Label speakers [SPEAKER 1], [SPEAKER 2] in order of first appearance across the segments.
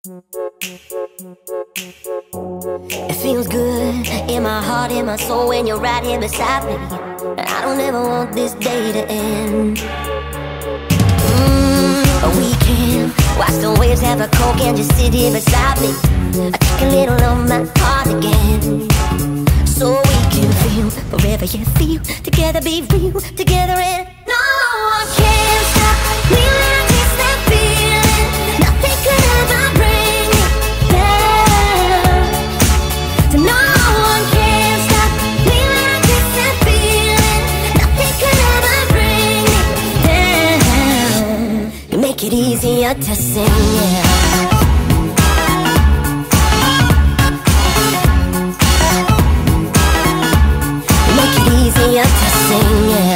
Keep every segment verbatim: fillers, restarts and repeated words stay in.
[SPEAKER 1] It feels good in my heart, in my soul when you're right here beside me. I don't ever want this day to end. mm, We can watch the waves, have a coke and just sit here beside me. I take a little of my heart again, so we can feel forever, yeah, feel together, be real together, and no one can stop me when I taste that feeling. Nothing could ever bring me down. So no one can stop me when I taste that feeling. Nothing could ever bring me down. You make it easier to sing, yeah. Easier to sing, yeah.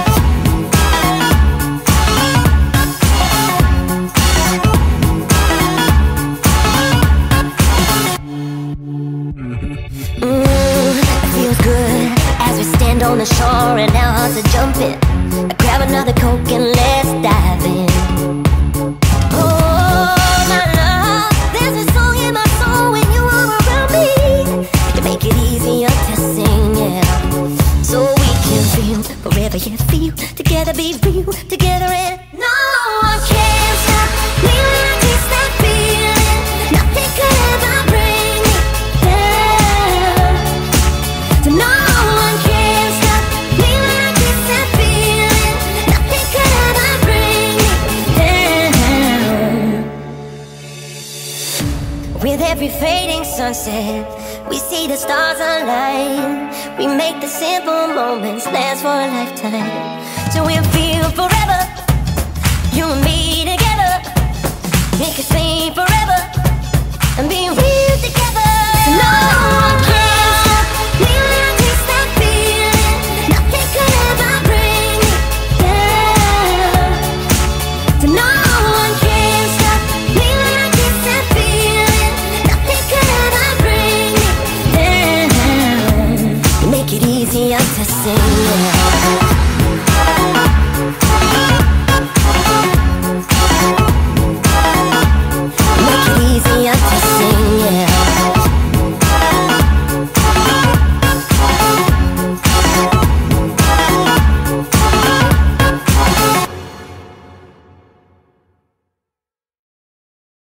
[SPEAKER 1] Mm, it feels good as we stand on the shore and our hearts are jumping. Grab another Coke and let's dive in. Oh, my love, there's a song in my soul when you are around me. You make it easier to sing, yeah. So we can feel forever, yeah, feel together, be real together, and no one can stop me when I taste that feeling. Nothing could ever bring me down. So no one can stop me when I taste that feeling. Nothing could ever bring me down. With every fading sunset, we see the stars align. We make the simple moments last for a lifetime. So we'll feel forever, you and me together. Make us sing forever and be real together. So no one can stop me when I taste that feeling. Nothing could ever bring me down. So no one can stop me when I taste that feeling. Nothing could ever bring me down. You make it easier to sing, yeah.